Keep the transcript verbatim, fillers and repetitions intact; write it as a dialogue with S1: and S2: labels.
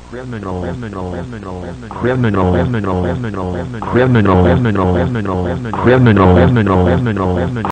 S1: criminal, criminal, criminal, criminal, criminal, criminal, criminal, criminal, criminal, criminal, criminal, criminal.